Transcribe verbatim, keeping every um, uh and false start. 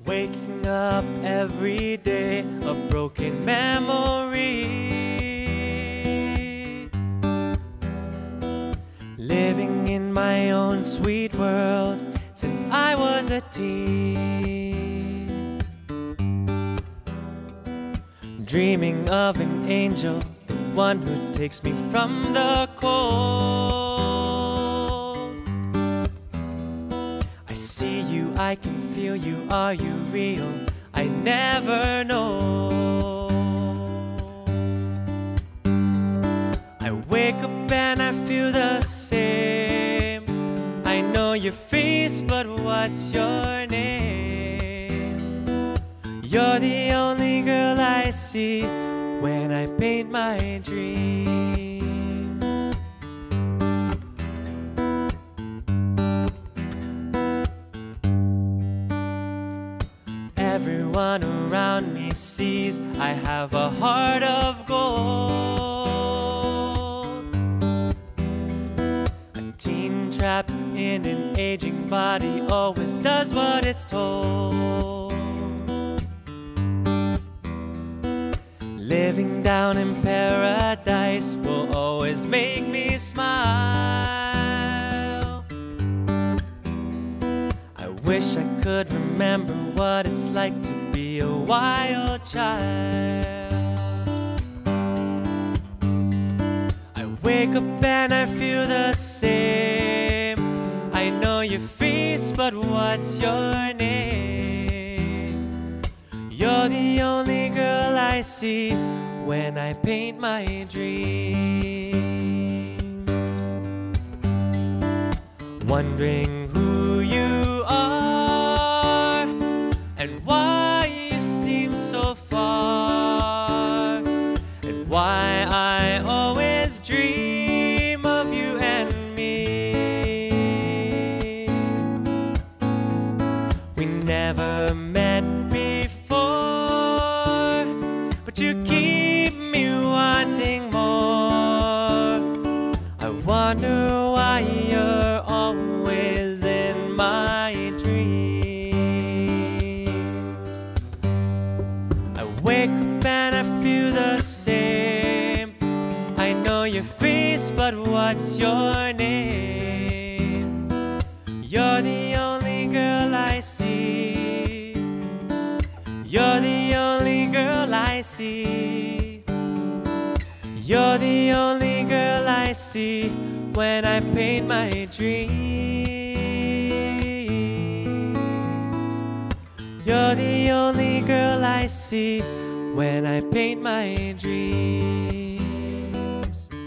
Waking up every day, a broken memory. Living in my own sweet world since I was a teen. Dreaming of an angel, the one who takes me from the cold. I see you, I can feel you, are you real? I never know. I wake up and I feel the same. I know your face, but what's your name? You're the only girl I see when I paint my dreams. Everyone around me sees I have a heart of gold. A teen trapped in an aging body always does what it's told. Living down in paradise will always make me smile. I wish I could remember what it's like to be a wild child. I wake up and I feel the same. I know your face, but what's your name? You're the only girl I see when I paint my dreams. Wondering who you are and why you seem so far, and why I always dream of you and me. We never met before, but you keep me wanting more. I wonder why you're always in my dreams. I wake up and I feel the same. I know your face, but what's your name? You're the only girl I see. You're the only girl I see. You're the only girl I see when I paint my dreams. You're the only girl I see when I paint my dreams.